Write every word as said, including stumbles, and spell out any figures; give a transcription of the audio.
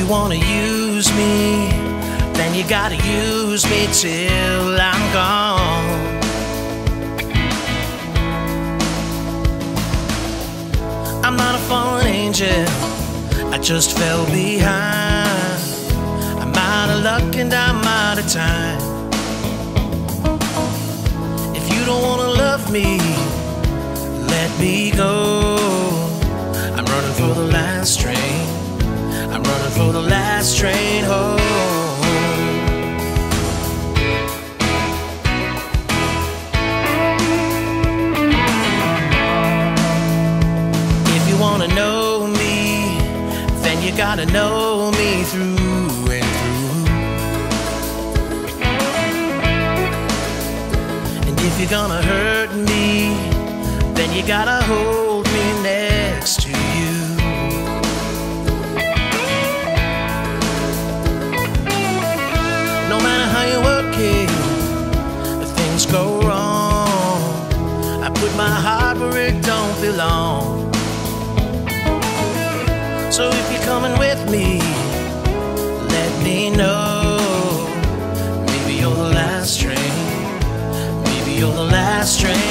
you wanna use me, then you gotta use me till I'm gone. I'm not a fallen angel, I just fell behind. I'm out of luck and I'm out of time. If you don't wanna love me, let me go. I'm running for the last train. I'm running for the last train home. If you wanna know me, then you gotta know me through and through. And if you're gonna hurt me, then you gotta hold me next to you. No matter how you work it, if things go wrong, I put my heart where it don't belong. So if you're coming with me, let me know. Maybe you're the last train, maybe you're the last train